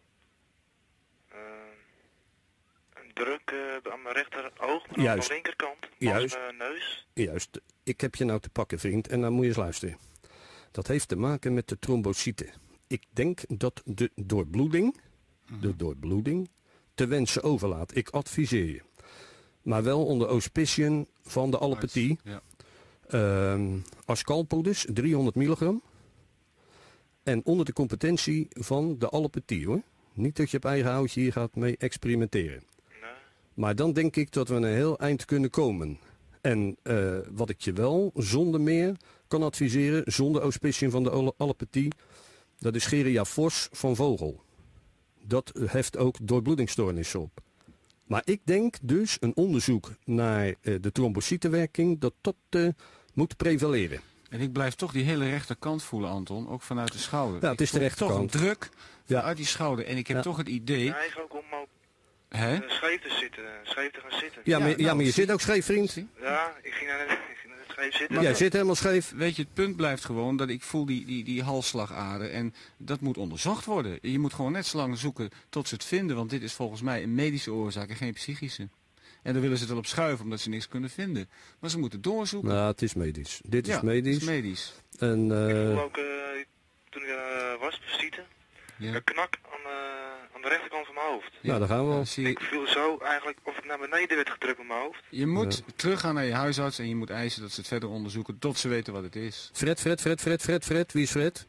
Een druk aan mijn rechteroog, maar aan de linkerkant. Juist. Mijn neus. Juist. Ik heb je nou te pakken, vriend. En dan moet je eens luisteren. Dat heeft te maken met de trombocyten. Ik denk dat de doorbloeding te wensen overlaat. Ik adviseer je. Maar wel onder auspiciën van de allopathie. Ja. Ascalpodus, 300 milligram. En onder de competentie van de allopathie hoor. Niet dat je op eigen houtje hier gaat mee experimenteren. Nee. Maar dan denk ik dat we een heel eind kunnen komen. En wat ik je wel zonder meer kan adviseren, zonder auspiciën van de allopathie, dat is Geria Vos van Vogel. Dat heft ook doorbloedingsstoornissen op. Maar ik denk dus een onderzoek naar de trombocytenwerking, dat moet prevaleren. En ik blijf toch die hele rechterkant voelen, Anton, ook vanuit de schouder. Ja, het is de rechterkant. Toch een druk uit die schouder. En ik heb toch het idee... Ja, eigenlijk ook om scheef te zitten, scheef te gaan zitten. Ja, maar je zit ook scheef, vriend. Ja, ik ging naar het scheef zitten. Jij zit helemaal scheef. Weet je, het punt blijft gewoon dat ik voel die halsslagader en dat moet onderzocht worden. Je moet gewoon net zo lang zoeken tot ze het vinden, want dit is volgens mij een medische oorzaak en geen psychische. En dan willen ze het wel op schuiven omdat ze niks kunnen vinden. Maar ze moeten doorzoeken. Nou, het is medisch. Dit is medisch. Het is medisch. En, ik voel ook, toen ik was visite, een knak aan de rechterkant van mijn hoofd. Nou, daar gaan we al. Ik voel zo eigenlijk of ik naar beneden werd gedrukt met mijn hoofd. Je moet teruggaan naar je huisarts en je moet eisen dat ze het verder onderzoeken tot ze weten wat het is. Fred. Wie is Fred?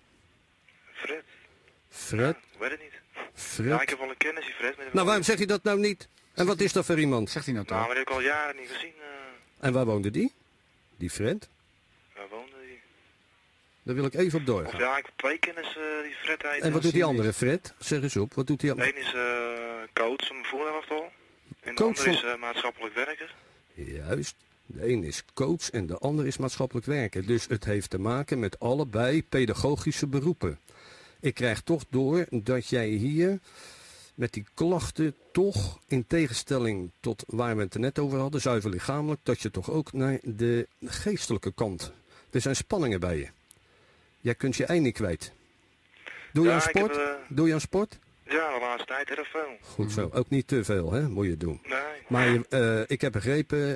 Fred? Ja, ik weet het niet. Fred? Ja, ik heb wel een kennis, die Fred. Nou, waarom zeg je dat nou niet? En wat is dat voor iemand? Zegt hij nou toch? Nou, maar die heb ik al jaren niet gezien. En waar woonde die? Die Fred? Waar woonde die? Daar wil ik even op doorgaan. Of ja, ik heb twee kennis die Fred heet. En wat doet die andere Fred? Zeg eens op, wat doet die andere? Eén is coach van mijn voerderaftal. En de andere is maatschappelijk werker. Juist. De een is coach en de ander is maatschappelijk werker. Dus het heeft te maken met allebei pedagogische beroepen. Ik krijg toch door dat jij hier met die klachten toch, in tegenstelling tot waar we het er net over hadden, zuiver lichamelijk, dat je toch ook naar de geestelijke kant. Er zijn spanningen bij je. Jij kunt je ei niet kwijt. Doe je aan sport? Doe je aan sport? Ja, de laatste tijd heel veel. Goed zo. Ook niet te veel, hè? Moet je doen. Nee. Maar ik heb begrepen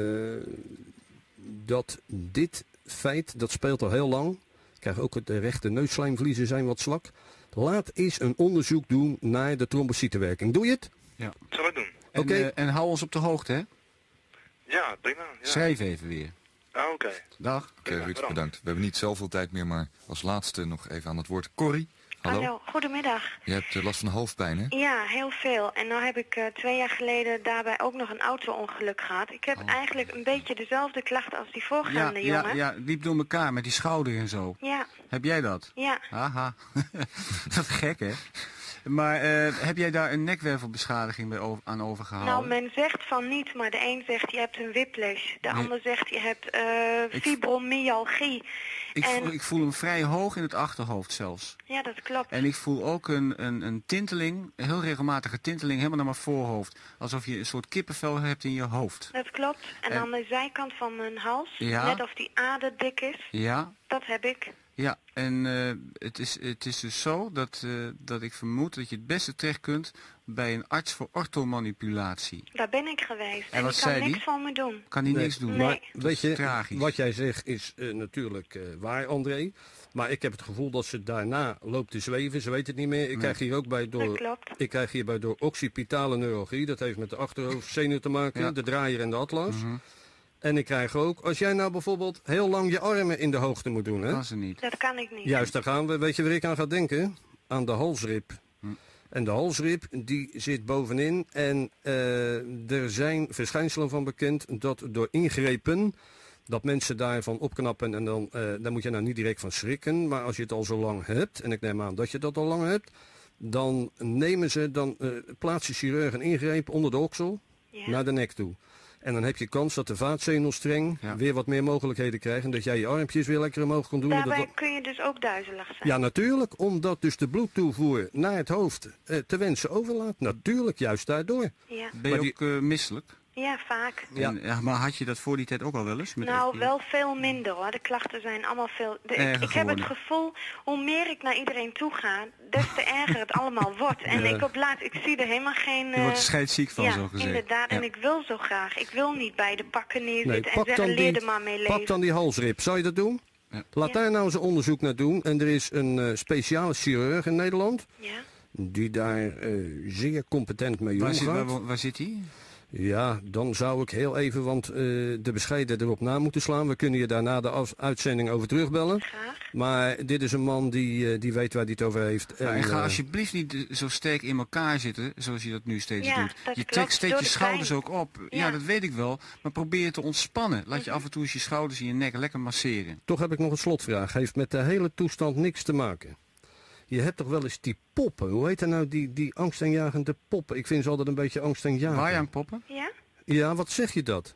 dat dit feit, dat speelt al heel lang. Ik krijg ook de rechte neusslijmvliezen zijn wat zwak. Laat eens een onderzoek doen naar de trombocytenwerking. Doe je het? Ja. Zal ik doen. Oké. En hou ons op de hoogte, hè? Ja, prima. Ja. Schrijf even weer. Oké. Dag. Oké, Ruud, bedankt. We hebben niet zoveel tijd meer, maar als laatste nog even aan het woord. Corrie, hallo. Goedemiddag. Je hebt last van hoofdpijn, hè? Ja, heel veel. En nou heb ik 2 jaar geleden daarbij ook nog een auto-ongeluk gehad. Ik heb eigenlijk een beetje dezelfde klachten als die voorgaande jongen. Ja, liep door elkaar met die schouder en zo. Ja. Heb jij dat? Ja. Haha. Dat is gek, hè? Maar heb jij daar een nekwervelbeschadiging bij aan overgehouden? Nou, men zegt van niet, maar de een zegt je hebt een whiplash. De ander zegt je hebt fibromyalgie. Ik voel hem vrij hoog in het achterhoofd zelfs. Ja, dat klopt. En ik voel ook een tinteling, een heel regelmatige tinteling, helemaal naar mijn voorhoofd. Alsof je een soort kippenvel hebt in je hoofd. Dat klopt. En aan de zijkant van mijn hals, net of die ader dik is. Ja. Dat heb ik. Ja, en het is dus zo dat ik vermoed dat je het beste terecht kunt bij een arts voor orthomanipulatie. Daar ben ik geweest En en wat ik kan zei niks die? van me doen. Kan hij niks doen? Nee. Maar weet je, tragisch. wat jij zegt is natuurlijk waar, André. Maar ik heb het gevoel dat ze daarna loopt te zweven. Ze weet het niet meer. Ik krijg hier ook bij Dat klopt. ik krijg hierbij door occipitale neuralgie. Dat heeft met de achterhoofdzenuw te maken. De draaier en de atlas. En ik krijg ook, als jij nou bijvoorbeeld heel lang je armen in de hoogte moet doen. Hè? Kan ze niet. Dat kan ik niet. Juist, daar gaan we. Weet je waar ik aan ga denken? Aan de halsrib. En de halsrib die zit bovenin. En er zijn verschijnselen van bekend dat door ingrepen dat mensen daarvan opknappen. En dan daar moet je nou niet direct van schrikken. Maar als je het al zo lang hebt, en ik neem aan dat je dat al lang hebt, dan plaatst de chirurg een ingreep onder de oksel naar de nek toe. En dan heb je kans dat de vaatzenuwstreng weer wat meer mogelijkheden krijgt. En dat jij je armpjes weer lekker omhoog kan doen. Daarbij kun je dus ook duizelig zijn. Ja, natuurlijk. Omdat dus de bloedtoevoer naar het hoofd te wensen overlaat. Natuurlijk, juist daardoor. Ja. Ben je ook misselijk? Ja, vaak. Ja, maar had je dat voor die tijd ook al wel eens? Nou, wel veel minder hoor. De klachten zijn allemaal veel... Ik heb het gevoel, hoe meer ik naar iedereen toe ga, des te erger het allemaal wordt. En ik zie er helemaal geen... Je wordt er scheidsziek van, zo gezegd. Inderdaad. Ja. En ik wil zo graag. Ik wil niet bij de pakken neerzitten en pak zeggen, leer er maar mee leven. Pak dan die halsrib. Zou je dat doen? Ja. Laat daar nou eens een onderzoek naar doen. En er is een speciale chirurg in Nederland. Ja. Die daar zeer competent mee omgaat. Waar zit hij? Ja, dan zou ik heel even, want de bescheiden erop na moeten slaan. We kunnen je daarna de uitzending over terugbellen. Graag. Maar dit is een man die weet waar hij het over heeft. En ga alsjeblieft niet zo sterk in elkaar zitten, zoals je dat nu steeds doet. Je trekt steeds je schouders ook op. Ja, dat weet ik wel. Maar probeer je te ontspannen. Laat je af en toe eens je schouders in je nek lekker masseren. Toch heb ik nog een slotvraag. Heeft met de hele toestand niks te maken. Je hebt toch wel eens die poppen. Hoe heet dat nou, die angstaanjagende poppen? Ik vind ze altijd een beetje angstaanjagend. Wajangpoppen? Ja? Ja, wat zeg je dat?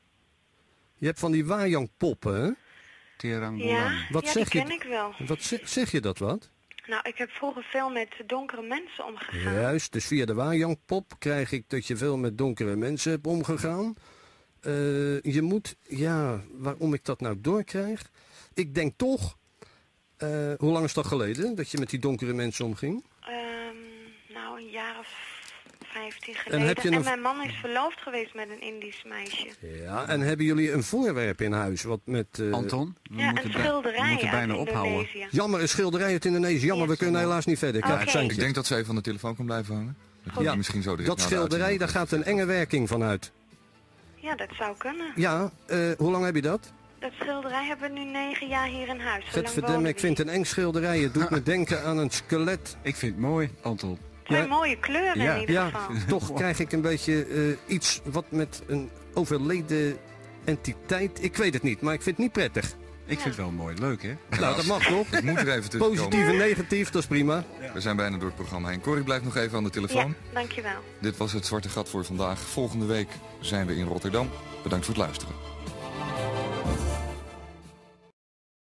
Je hebt van die wajangpoppen, hè? Ja, wat zeg die ken ik wel. Wat zeg je dat wat? Nou, ik heb vroeger veel met donkere mensen omgegaan. Juist, dus via de wajangpop krijg ik dat je veel met donkere mensen hebt omgegaan. Je moet, waarom ik dat nou doorkrijg? Ik denk toch... hoe lang is dat geleden, dat je met die donkere mensen omging? Nou, een jaar of 15 geleden. En mijn man is verloofd geweest met een Indisch meisje. Ja, en hebben jullie een voorwerp in huis? Wat met, Anton? Een schilderij uit Indonesië. Jammer, een schilderij uit Indonesië. Jammer, we kunnen helaas niet verder. Okay. Ik denk dat ze even aan de telefoon kan blijven hangen. Misschien zo dat schilderij, daar gaat een enge werking van uit. Ja, dat zou kunnen. Ja, hoe lang heb je dat? Dat schilderij hebben we nu 9 jaar hier in huis. Verdomme, ik vind het een eng schilderij. Het doet me denken aan een skelet. Ik vind het mooi, Anton. Het zijn mooie kleuren in ieder geval. Toch krijg ik een beetje iets wat met een overleden entiteit. Ik weet het niet, maar ik vind het niet prettig. Ik vind het wel mooi. Leuk, hè? Nou, dat mag toch? Ik moet er even tussenkomen. Positief en negatief, dat is prima. Ja. We zijn bijna door het programma heen. Corrie blijft nog even aan de telefoon. Ja, dankjewel. Dit was het Zwarte Gat voor vandaag. Volgende week zijn we in Rotterdam. Bedankt voor het luisteren.